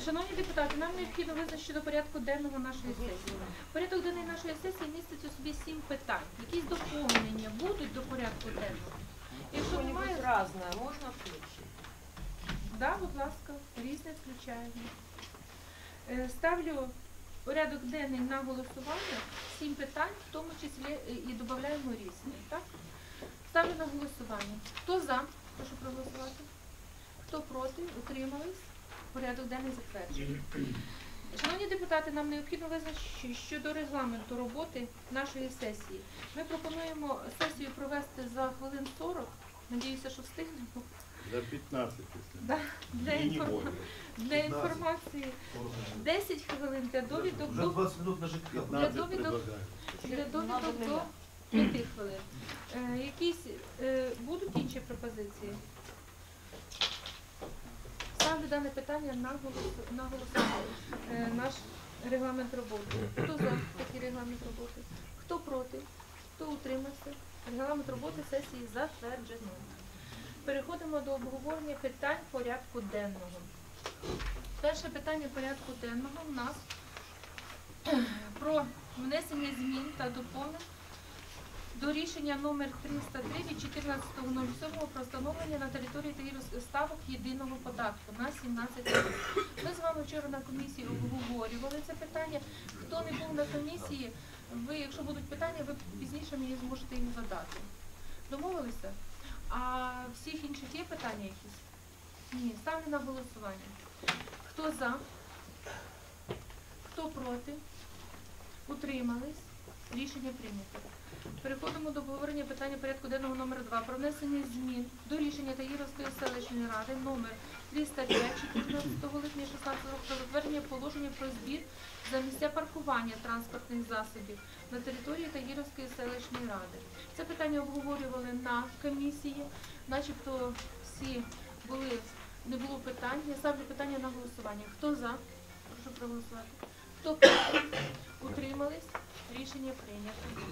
Шановні депутати, нам необхідно визначити щодо порядку денного нашої сесії. Порядок денний нашої сесії містить у собі 7 питань. Якісь доповнення будуть до порядку денного? Якщо немає, разне, можна включити? да, будь ласка, різне включаємо. Ставлю порядок денний на голосування, 7 питань, в тому числі і додаємо різне. Так? Ставлю на голосування. Хто за? Прошу проголосувати. Хто проти? Утримались? Порядок денний затверджений. Шановні депутати, нам необхідно визначити щодо регламенту роботи нашої сесії. Ми пропонуємо сесію провести за хвилин 40. Надіюся, що встигнемо. За 15, если. Да, для інформації 10 хвилин для довідок Уже до 20 минут на ЖКХ. 15 довідок предлагаю. до 5 хвилин. Якісь будуть інші пропозиції? Ставлю дане питання на голосування. Наш регламент роботи. Хто за такий регламент роботи? Хто проти? Хто утримався? Регламент роботи сесії затверджено. Переходимо до обговорення питань порядку денного. Перше питання порядку денного у нас про внесення змін та доповнень до рішення номер 303 від 14.07 про встановлення на території Тагірських ставок єдиного податку на 17 років. Ми з вами вчора на комісії обговорювали це питання. Хто не був на комісії, ви, якщо будуть питання, ви пізніше мені зможете їм задати. Домовилися? А всіх інших є питання якісь? Ні. Ставлю на голосування. Хто за? Хто проти? Утримались? Рішення прийнято. Переходимо до обговорення питання порядку денного номер 2 про внесення змін до рішення Тагіровської селищної ради номер 305 14 липня 16 року про затвердження положення про збір за місця паркування транспортних засобів на території Тагіровської селищної ради. Це питання обговорювали на комісії, начебто всі не було питань. Я ставлю питання на голосування. Хто за? Прошу проголосувати. Хто проти? Утримались? Рішення прийнято.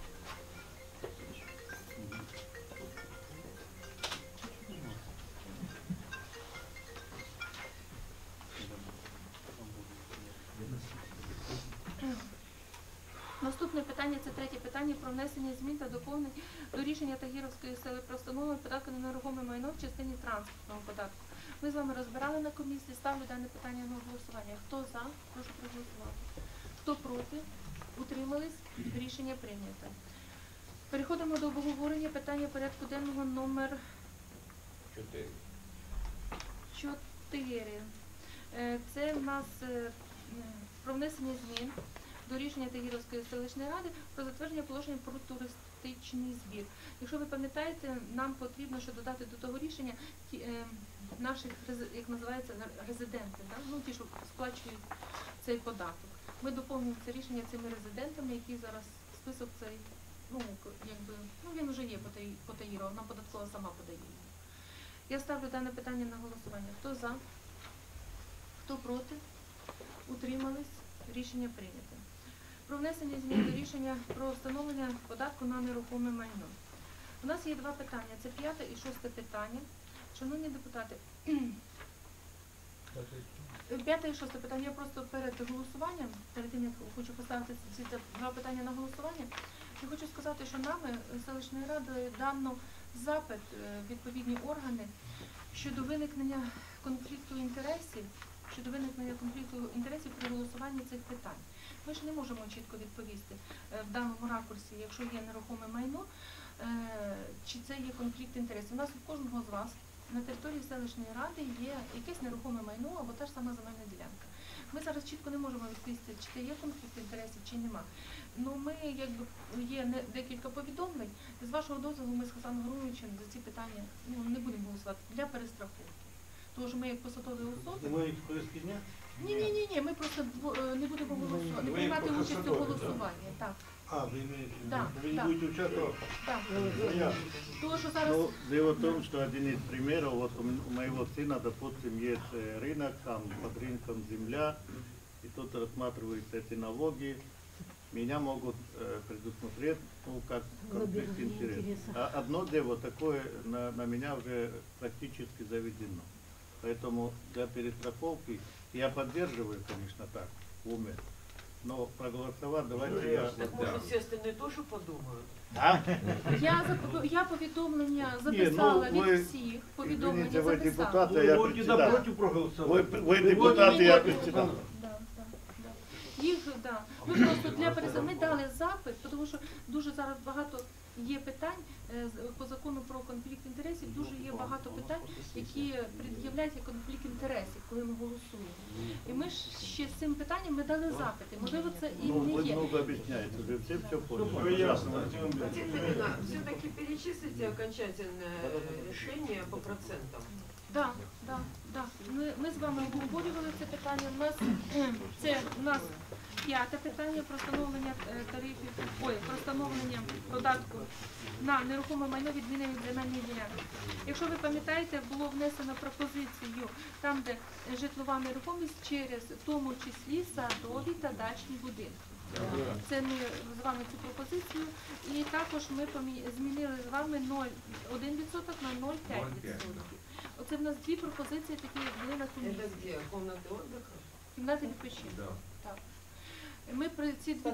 Наступне питання, це третє питання про внесення змін та доповнень до рішення Тагіровської селищної про встановлення податку на нерухоме майно в частині транспортного податку. Ми з вами розбирали на комісії, ставлю дане питання на голосування. Хто за? Прошу проголосувати. Хто проти? Утримались? Рішення прийнято. Переходимо до обговорення питання порядку денного номер 4. Це в нас про внесення змін до рішення Тагіровської селищної ради про затвердження положення про туристичний збір. Якщо ви пам'ятаєте, нам потрібно ще додати до того рішення наших, як називається, резиденти, так? Ну, ті, що сплачують цей податок. Ми доповнюємо це рішення цими резидентами, які зараз список цей, він вже є по Тагірову, вона податкова сама подає. Я ставлю дане питання на голосування. Хто за? Хто проти? Утримались? Рішення прийнято. Про внесення змін до рішення про встановлення податку на нерухоме майно. У нас є два питання. Це 5 і 6 питання. Шановні депутати, 5 і 6 питання. Я просто перед голосуванням, перед тим, як хочу поставити ці два питання на голосування, я хочу сказати, що нами, селищною радою, дано запит відповідні органи щодо виникнення конфлікту інтересів при голосуванні цих питань. Ми ж не можемо чітко відповісти в даному ракурсі, якщо є нерухоме майно, чи це є конфлікт інтересів. У нас у кожного з вас на території селищної ради є якесь нерухоме майно або та ж сама земельна ділянка. Ми зараз чітко не можемо відповісти, чи це є конфлікт інтересів, чи нема. Ну, є декілька повідомлень. З вашого дозволу ми з Хасаном Груновичем за ці питання не будемо голосувати для перестрахунки. Тому що ми як посадові особи... Ми їх повістки дня? Ні, ми просто не будемо голосувати, не приймати участь у голосуванні. Так. Вы имеете в Да, виду, вы не да. будете участвовать? Так. Понятно. Тому що зараз... Ну, дело в том, что один из примеров, вот у моего сына, допустим, есть рынок, там под рынком земля, и тут рассматриваются эти налоги. Меня могут предусмотреть, как конфликт интересов. А одно дело такое на меня уже практически заведено. Поэтому для перестраховки Я поддерживаю, конечно, так, в уме. Но проголосовать давайте я... Так может все остальные тоже подумают? Да? Я повідомлення записала ну, ви- від всіх. Повідомлення Извините, вы записала. депутаты, я Вы не председатель. напротив проголосовали. Вы депутаты, я председатель. Да. Їх, да. Ми просто для ми дали запит, тому що дуже зараз багато є питань по закону про конфлікт інтересів, дуже є багато питань, які пред'являють як конфлікт інтересів, коли ми голосуємо. І ми ж ще з цим питанням ми дали запити. Можливо, це і Ну, не вы є. много объясняете, уже все поняли. Все ясно. Екатерина, все-таки перечислите окончательное решение по процентам. Да. Ми з вами обговорювали це питання. У нас п'яте питання про встановлення тарифів, про встановлення податку на нерухоме майно відміни від земельної ділянки. Якщо ви пам'ятаєте, було внесено пропозицію там, де житлова нерухомість через в тому числі садові та дачні будинки. Це ми з вами цю пропозицію. І також ми змінили з вами 0,1% на 0,5%. Оце в нас дві пропозиції такі були на Это комісії. где? Комнаты отдыха? Кімнати відпочинку. Так. Ми про ці дві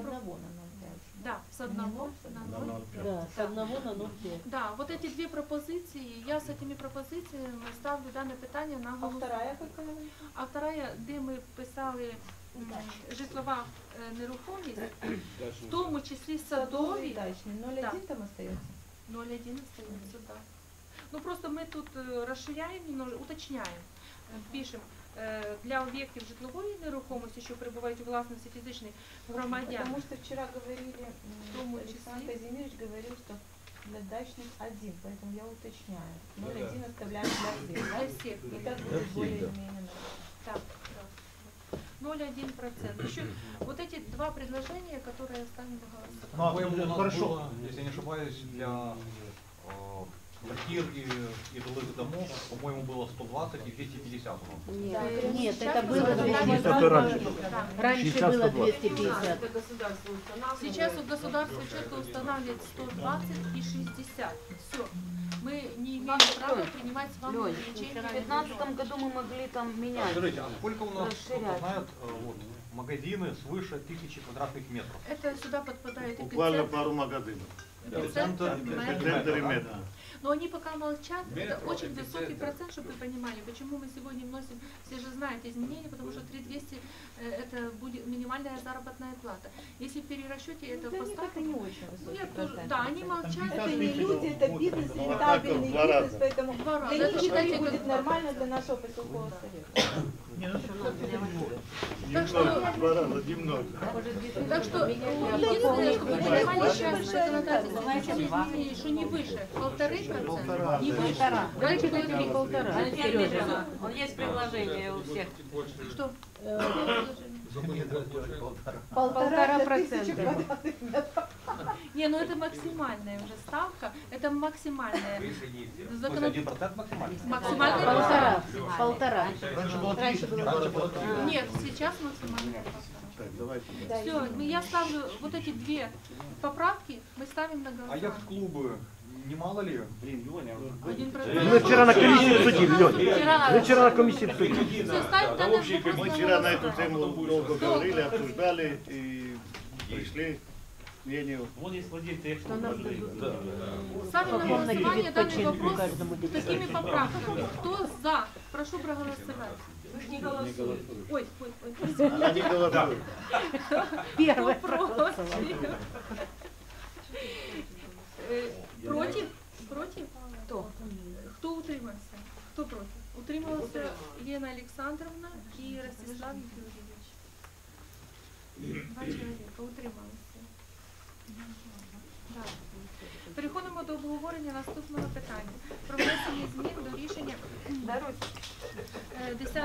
з одного на 0,5. Да, с 1 на 0,5. Да, вот эти две пропозиції, я з цими пропозиціями ставлю дане питання на А голосування. вторая какая? А вторая, де ми писали житлова нерухомість, в тому числі садові, Дачный. 0,1 там остается? 0,1 остається, да. Ну просто ми тут розширяємо, уточняємо, пишемо для об'єктів житлової нерухомості, що перебувають у власності фізичних громадян. Потому что вчера говорили, Тому Александр числі. Казимирович говорил, что для дачных 1, поэтому я уточняю. 0,1 оставляем для всех, Для да? всіх. И так будет более-менее нормально. Так, да. 0,1%. Еще вот эти два предложения, которые я ставлю на голосование. Ну, а По-моему, у нас хорошо. было, если не ошибаюсь, для квартир и жилых домов, по-моему, было 120 и 250 у нас. Нет, Сейчас это было постановление 250. Да. Раньше было 250. Это государство устанавливает. Сейчас у государства четко устанавливает 120 и 60. Все. Мы не имеем права принимать с вами Лёнь, увеличение. в 2015 году мы могли там менять. Скажите, а сколько у нас, Расширять. кто знает, вот, магазины свыше 1000 квадратных метров? Это сюда подпадает Буквально эпицентр. пару магазинов. Эпицентр, понимаете? Центр и метро. Но они пока молчат, это очень высокий процент, чтобы вы понимали, почему мы сегодня вносим, все же знаете, изменения, потому что 3200 это будет минимальная заработная плата. Если в перерасчете это Для них это поставка, не очень ну, высокий я тоже, процент. да, они молчат. Это не люди, это бизнес, Ну, рентабельный два раза. бизнес, поэтому Два раза. для Это них считайте, это не будет как- нормально для нашего поселкового совета. Так что- Немного, 2 раза, немного. Так что единственное, что вы понимали сейчас в законодательстве, изменения, что не выше 1,5%, не выше. Раньше было 3. Валентина Дмитриевна, вот есть предложение у всех. Что? Полтора процента. Не, ну это максимальная уже ставка, это максимальная. То есть Законод- 1% максимально? Максимальная. Полтора. Раньше было 3. Раньше было 3. Нет, сейчас максимальная ставка. Так, давайте. Все, я ставлю вот эти две поправки, мы ставим на А голосование. яхт-клубы, не мало ли? 1%. Мы вчера на комиссии обсудили, Лёнь. Вчера- Мы вчера на комиссии обсудили. Всё, ставим тогда вопрос Мы на вчера на эту голосование. тему долго говорили, обсуждали и пришли к мнению. Вон есть владельцы Ставим на голосование данный Відпочинку вопрос каждому с такими поправками. Кто за? Прошу проголосовать. Вы же не голосуете. Ой. Она не голосует. Первый. Кто против? Против? Против? Кто? Кто утримався? Хто проти? Утрималася Лена Олександровна і Ростислав Юрійович. Два чоловіка утрималися. Так. Переходимо до обговорення наступного питання. Про внесення змін до рішення 10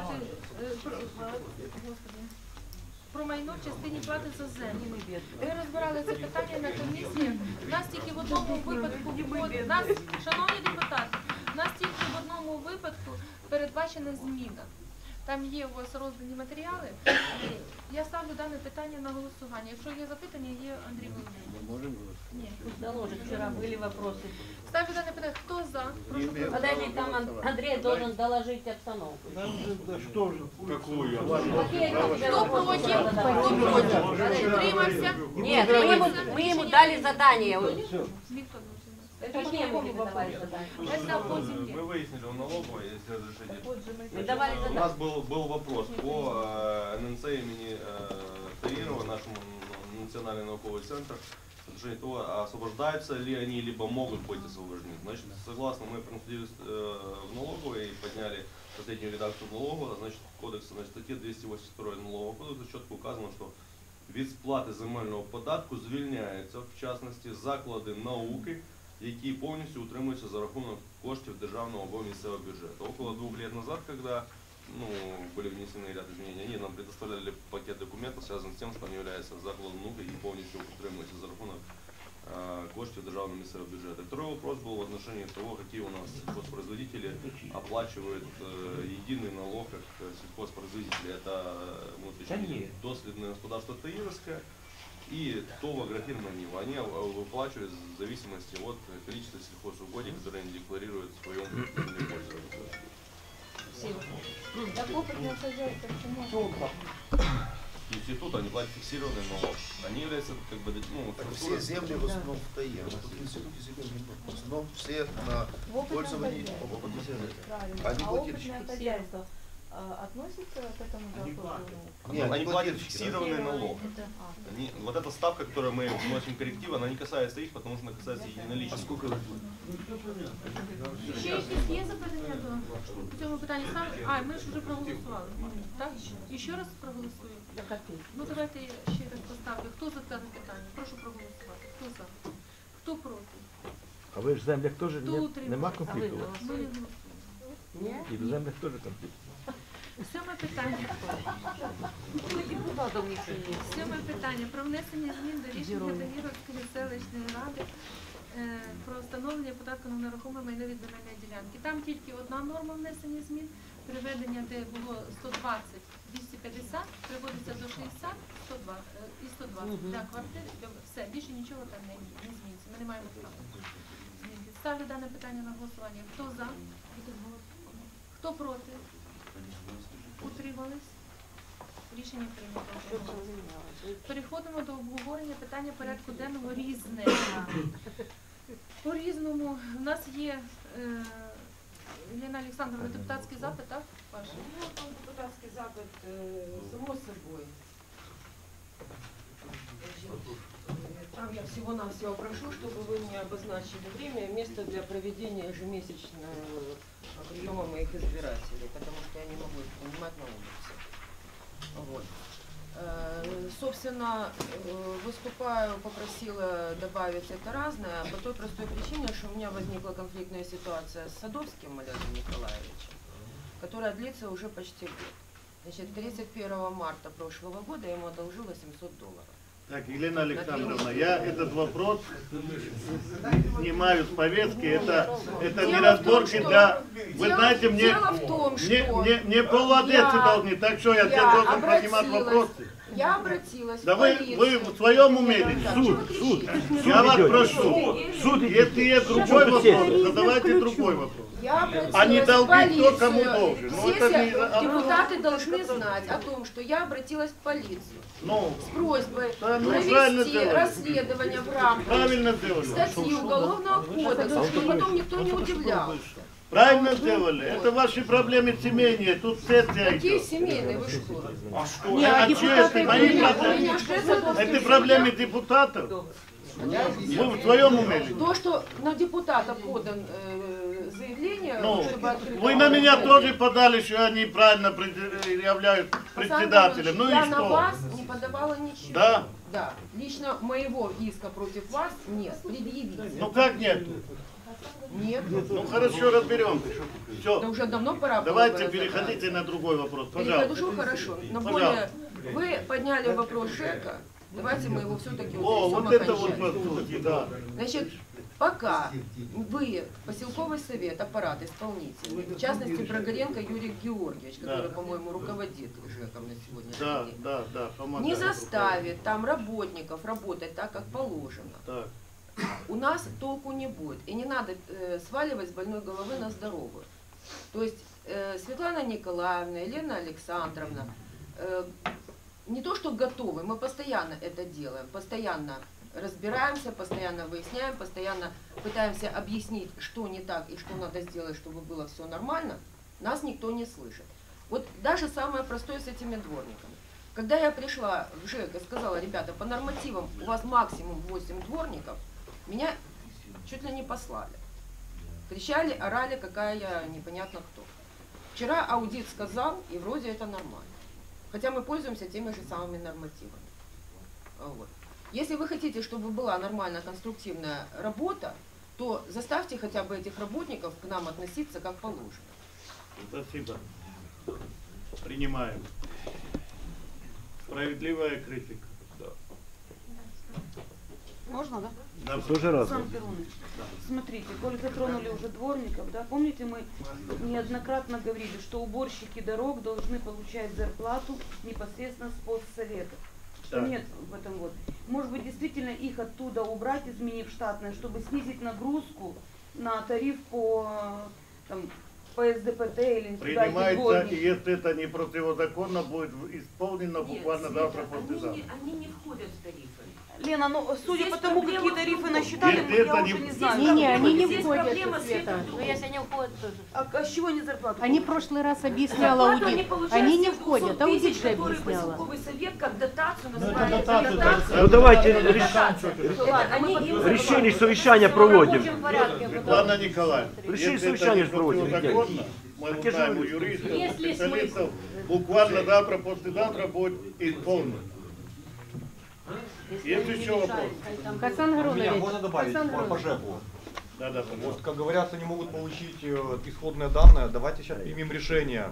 про майно в частині плати за землю. Ми розбирали це питання на комісії. У нас тільки в одному випадку, шановні депутати, у нас тільки в одному випадку передбачена зміна. Там є у вас роздані матеріали. Я ставлю дане питання на голосування. Якщо є запитання, є Андрій Володимирович. Мы можем голосовать? Ні. Доложить, вчера были вопросы. Ставлю дане питання. Хто за? Прошу проголосувати. Подожди, там Андрей должен доложить обстановку. Что же? Какую? Какие там тебе Хто вопросы проти? надо Хто задавать? проти? Утримався? Нет, мы ему дали задание. Ніхто не Какие мы ему давали задания? утримався. Це по землі. Мы выяснили у налоговой, если разрешите. Так вот же мы Мы давали У задание. нас был вопрос по ННЦ имени Таирова, нашему национальный науковый центр, в отношении того, освобождаются ли они, либо могут быть освобождены. Значит, согласно, мы принадлежали в налоговой и подняли последнюю редакцию налогового, значит, кодекса, на статье 282 налогового кодекса четко указано, что від сплати земельного податку звільняються, в частності, заклади науки, які повністю утримуються за рахунок коштів державного або місцевого бюджету. Около 2 лет назад, когда были внесены ряд изменений, они нам предоставляли пакет документов, связанный с тем, что они являются закладом науки и полностью утримуются за рахунок коштів державного місцевого бюджету. Второй вопрос был в отношении того, какие у нас сельхозпроизводители оплачивают единый налог как сельхозпроизводители. Это доследное государство Таировское и ТОВ Агрофирма Нива. Они выплачивают в зависимости от количества сельхозугодий, которые они декларируют в своем пользовании. Так опытное хозяйство, почему? Институт, они платят фиксированный налог. Они являются как бы, Все земли в основном в ТАИ. В институте земель не было. В основном все на В опытном пользовании хозяйстве. опытных земель. Правильно. Они А платили опытное хозяйство относится к этому закону? Нет, Они платят платили фиксированный налог. Вот эта ставка, которую мы вносим корректив, она не касается их, потому что она касается единоличных. А сколько вы Ще якісь є запитання до цього питання? Ми ж вже проголосували. Так? І ще раз проголосуємо. Ну давайте ще раз поставлю. Хто за дане питання? Прошу проголосувати. Хто за? Хто проти? А ви ж в землях теж Хто нема утримався? конфлікту? у вас? Ми не голосуємо. І в землях теж конфлікт. Сьоме питання. Сьоме питання про внесення змін до рішення Тагіровської селищної ради про встановлення податку на нерухоме майно від земельної ділянки. Там тільки одна норма внесення змін, приведення, де було 120, 250, приводиться до 60, 102 і 120 для квартир. Все, більше нічого там не зміниться. Ми не маємо права змінити. Ставлю дане питання на голосування. Хто за? Хто проти? Утримались? Рішення прийнято. Переходимо до обговорення питання порядку денного різне. По різному у нас є Лена Олександровна, депутатський запит, так? Ваш? Депутатский запад, само собой. Там я всего-навсего прошу, чтобы вы мне обозначили время и место для проведения ежемесячного приема моих избирателей, потому что я не могу их принимать на улице. Вот. Собственно, выступаю, попросила добавить это разное по той простой причине, что у меня возникла конфликтная ситуация с Садовским Олегом Николаевичем, которая длится уже почти год. Значит, 31 марта прошлого года я ему одолжил $800. Так, Елена Александровна, я этот вопрос снимаю с повестки. Это не разборки для... Вы знаете, мне пол-Одессы должны, так что я должен поднимать вопросы. Я обратилась Да в вы полицию. в своем уме ли? Суд. Я вас прошу. Если есть другой вопрос, задавайте другой вопрос. Я обратилась А не в долги полицию. кто кому должен. Ну, Все это не- депутаты должны знать о том, что я обратилась в полицию Ну, с просьбой Да, ну, правильно провести сделали. расследование в рамках правильно сделали. статьи Уголовного кодекса, чтобы потом никто не удивлял. Правильно сделали. Это ваши проблемы семейные. Тут сессия Какие идет. семейные, вы что? А что это? Мои У проблемы. меня что за Это проблемы депутатов? Вы в своем уме ли? То, что на депутата подан заявление, Ну, чтобы открыть... вы на меня тоже подали, что я неправильно являюсь председателем. Ну я и на что? вас не подавала ничего. Да? Да. Лично моего иска против вас нет. Предъявите. Ну как нет? Нет. Ну хорошо, разберемся. Да Все. уже давно пора было Давайте бы переходите на другой вопрос, разобраться. пожалуйста. Хорошо. Но Пожалуйста. более вы подняли вопрос ЖЭКа. Давайте мы его все-таки О, утрясем вот это вот окончательно. вопрос, да. Значит, Пока вы, поселковый совет, аппарат исполнительный, в частности Прогоренко Юрий Георгиевич, который, по-моему, руководит ЖЭКом на сегодняшний день, Да, помогает. не заставит там работников работать так, как положено, Так, у нас толку не будет. И не надо сваливать с больной головы на здоровую. То есть Светлана Николаевна, Елена Александровна, не то что готовы, мы постоянно это делаем, постоянно разбираемся, постоянно выясняем, постоянно пытаемся объяснить, что не так и что надо сделать, чтобы было все нормально, нас никто не слышит. Вот даже самое простое с этими дворниками. Когда я пришла в ЖЭК и сказала, ребята, по нормативам у вас максимум 8 дворников, меня чуть ли не послали. Кричали, орали, какая я непонятно кто. Вчера аудит сказал, и вроде это нормально. Хотя мы пользуемся теми же самыми нормативами. Вот. Если вы хотите, чтобы была нормальная конструктивная работа, то заставьте хотя бы этих работников к нам относиться как положено. спасибо. Принимаем. Справедливая критика. Можно, да? Да, Тоже раз. Александр Перунович, смотрите, коли затронули уже дворников, да, помните, мы неоднократно говорили, что уборщики дорог должны получать зарплату непосредственно с постсовета. Что Так. нет в этом вот. Может быть, действительно их оттуда убрать, изменив штатное, чтобы снизить нагрузку на тариф по, там, по СДПТ или куда-то принимается, и дворник. если это не противозаконно, будет исполнено буквально завтра, послезавтра. Они не входят в тарифы. Лена, ну судя Здесь по тому, проблема какие в тарифы другом. насчитали, Если я это уже не- не знаю. Не, они не Здесь входят, проблема Света. Света. Ну, если они уходят, тоже. А с чего они зарплату? Они в получают? прошлый раз объясняла аудит. Они не входят, аудит же объясняла. Поселковый совет как дотацию Ну, называет. это дотацию. Ну давайте Решение решение совещания проводим. Светлана Николаевна, Решили если это совещание не проводим, противозаконно, мы Так я же узнаем у говорю. юристов, у Если специалистов, буквально завтра, послезавтра будет исполнено. Есть еще вопрос? Хасан Меня Гарунович, можно добавить Хасан по Гарунович. ЖЭКу? Да, Вот, пожалуйста. как говорят, они могут получить исходные данные. Давайте сейчас примем решение,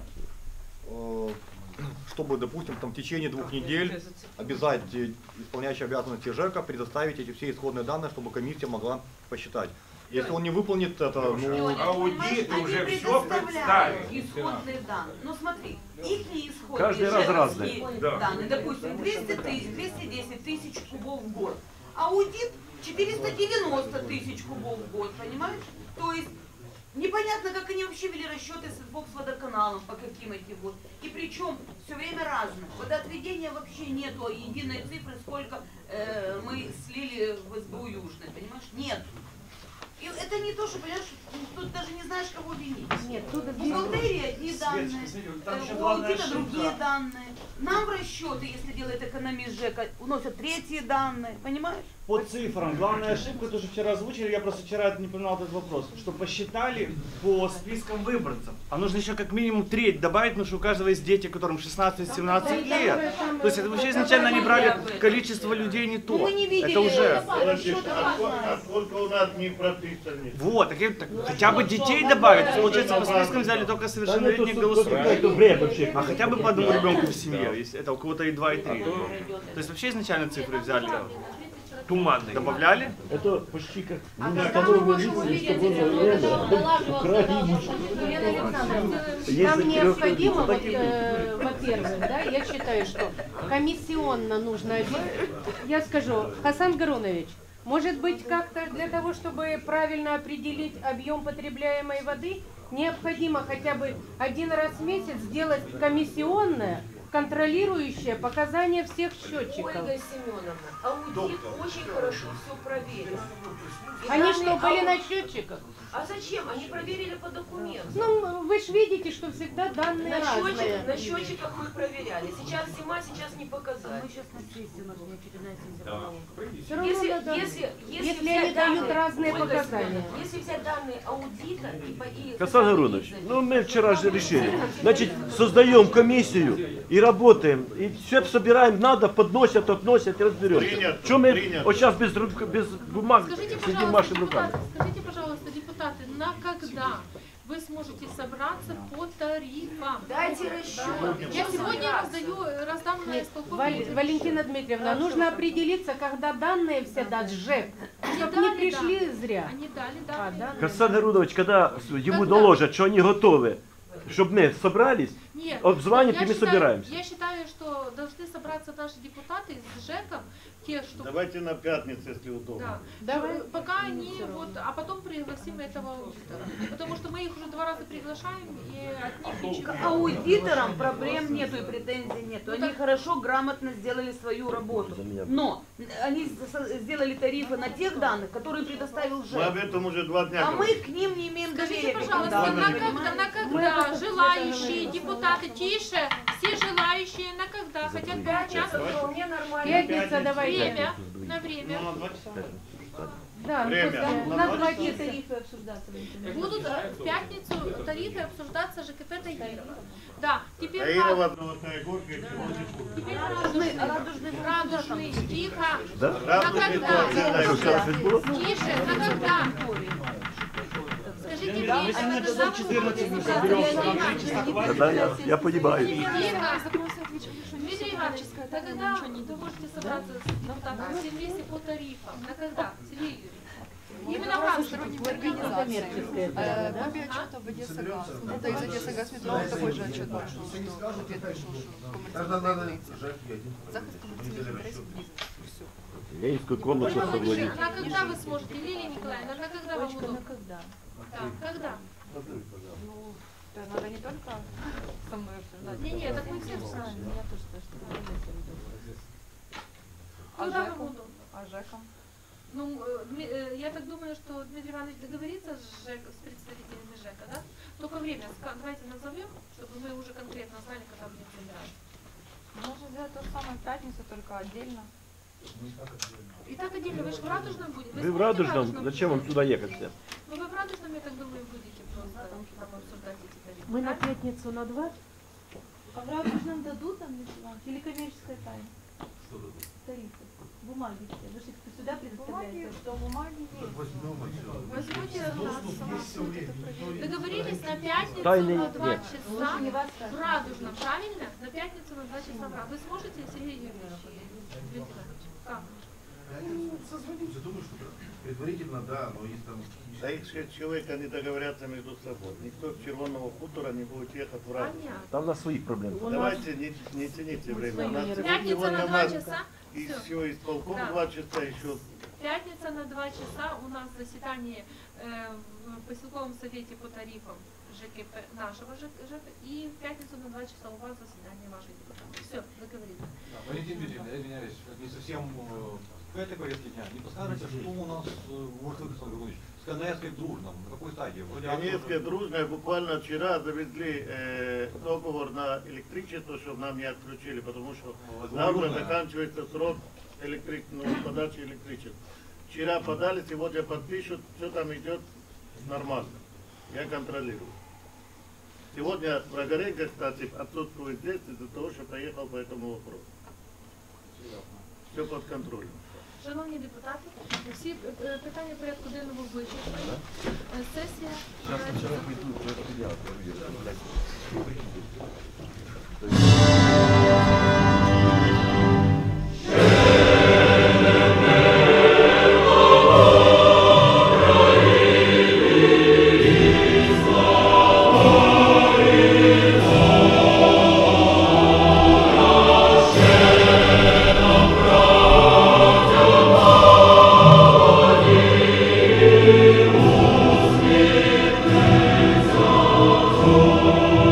чтобы, допустим, там, в течение 2 недель обязать исполняющий обязанности ЖЭКа предоставить эти все исходные данные, чтобы комиссия могла посчитать. Если он не выполнит это, ну, Аудит уже все представил. Исходные данные. Ну смотри, их исходные Каждый раз разные. ЖЭКовские данные, допустим, 210 тысяч кубов в год. Аудит 490 тысяч кубов в год, понимаешь? То есть непонятно, как они вообще вели расчеты с водоканалом, по каким этим вот. И причем все время разное. Водоотведения вообще нету единой цифры, сколько мы слили в СБУ Южный, понимаешь? Нет. И это не то, что, понимаешь, тут даже не знаешь, кого винить. Нет, тут Бухгалтерия одни данные, у аудита другие данные. Нам в расчеты, если делает экономист ЖЭКа, уносят третьи данные, понимаешь? По цифрам. Главная ошибка, тоже вчера озвучили, я просто вчера не понимал этот вопрос, что посчитали по спискам выборцев. А нужно еще как минимум треть добавить, потому что у каждого есть дети, которым 16-17 лет. То есть это вообще изначально они брали количество людей не то. Мы не видели Это уже... Подожди, а сколько у нас не прописаны? Вот, так хотя бы детей добавить. Получается, по спискам взяли только совершеннолетних голосующих. Это бред вообще. А хотя бы по одному ребенку в семье, если это у кого-то и 2, и 3. То есть вообще изначально цифры взяли, Туманный. добавляли. Это почти как установленные лица, что было Украине. Нам необходимо, вот, во-первых, да, я считаю, что комиссионно нужно, я скажу, Хасан Гарунович, может быть, как-то для того, чтобы правильно определить объем потребляемой воды, необходимо хотя бы 1 раз в месяц сделать комиссионное, контролирующее показания всех счетчиков. Ольга Семеновна, аудит очень хорошо все проверил. И Они данные что, были аудит- на счетчиках? А зачем? Они проверили по документам. Ну, вы же видите, что всегда данные разные. На счетчиках мы проверяли. Сейчас зима, сейчас не показали. Мы сейчас на сессии, у нас очередная сессия. Все равно надо, Если если взять они дают данные- разные Ольга показания. Семеновна, если взять данные аудита и Хасан Гарунович, ну мы вчера же решили. Значит, создаем комиссию и работаем. И все собираем, надо, подносят, относят и разберемся. Принято, Что мы принято. вот сейчас без бумаг Скажите, сидим пожалуйста, вашими руками? депутаты, скажите, пожалуйста, депутаты, на когда вы сможете собраться по тарифам. Дайте расчет. Я сегодня раздам на исполкоме. Валентина Дмитриевна, нужно определиться, когда данные все даст ЖЭК, чтобы не пришли зря. Они дали, да. Хасан Гарунович, когда ему доложат, что они готовы, чтобы мы собрались, Нет, обзвонит, я и мы считаю- собираемся. Я считаю, что должны собраться наши депутаты с ЖЭКом, те, что... Давайте на пятницу, если удобно. Да. Пока они вот, а потом пригласим этого аудитора. Потому что мы их уже 2 раза приглашаем, и от них ничего. К аудиторам проблем нету и претензий нету. Они хорошо, грамотно сделали свою работу. Но они сделали тарифы на тех данных, которые предоставил Мы об ЖЭК. этом уже 2 дня А мы говорим. к ним не имеем Скажите, доверия. пожалуйста, понимаете? на когда желающие депутаты, тише, все желающие, на когда хотят поучаствовать? Вполне нормально. Пятница, давайте. Время, на время. Да, Время. на 2 часа. Тарифы обсуждаться. Будут в пятницу тарифы обсуждаться ЖКП Таирова. Да, теперь Таирова, Золотая Горка и всего радужный, тихо. Да? На когда? Что, сейчас ведь было? Тише, на когда? Скажите время, на когда вы Да, я понимаю. Дмитрий Иванович, когда вы можете собраться с депутатами все вместе по тарифам? На когда? Сергей Юрьевич? Именно в рамках Некоммерческая тайна, да? Копия отчета в Одессагаз. Это из Одессагаз метро такой же отчет пошел, что ответ пришел, что коммерциальный захист коммерциальный интересов бизнеса. Все. Ленинскую комнату соблазить. На когда вы сможете, Лилия Николаевна, на когда вам удобно? когда? Да, когда? Ну, это надо не только со мной обсуждать. Не, так мы все обсуждаем. Меня тоже спрашивают. Когда вам удобно? А ЖЭКом? Ну, я так думаю, что Дмитрий Иванович договорится с представителями ЖЭКа, да? Только время давайте назовем, чтобы мы уже конкретно знали, когда будем собираться. Можно сделать то же самое в пятницу, только отдельно. И так отдельно, вы же в Радужном будете? Вы в Радужном? Зачем вам туда ехать все? Ну, вы в Радужном, я так думаю, будете просто там обсуждать эти тарифы. Мы на пятницу на 2? А в Радужном дадут там или коммерческая тайна? Что дадут? Тарифы, бумаги все. Вы же их сюда предоставляете. Что бумаги есть. Возьмите нас. Договорились на пятницу Тайны на 2 нет. часа в Радужном, правильно? На пятницу на 2 часа в Радужном. Вы сможете, Сергей Юрьевич? Дмитрий Иванович? Как? Созвонимся, думаю, что предварительно, да, но есть там... За их 6 человек они договорятся между собой. Никто с Червоного хутора не будет ехать в Радужный. Понятно. Там на своих проблем. Давайте не тяните время. У нас Пятница сегодня на 2 надо часа. и Всё. все, исполком Да. 2 часа еще. Пятница на 2 часа у нас заседание в поселковом совете по тарифам ЖКП, нашего ЖК, и в пятницу на 2 часа у вас заседание ваших депутатов. Все, договорились. Валентин Дмитриевич, я извиняюсь, не совсем в этой повестке дня. Не подскажете, что у нас может быть, Александр Григорьевич, с КНС дружном, на какой стадии? Каневская дружная буквально вчера завезли договор на электричество, чтобы нам не отключили, потому что завтра заканчивается срок подачи электричества. Вчера подали, сегодня подпишут, все там идет нормально. Я контролирую. Сегодня Прогоренко, кстати, отсутствует здесь из-за того, что поехал по этому вопросу. Все под контролем. Шановні депутати, всі питання порядку денного вичерпані. Сесія. Вчера пойду.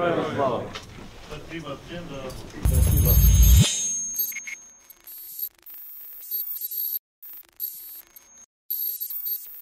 Героям слава. Спасибо всем. Спасибо.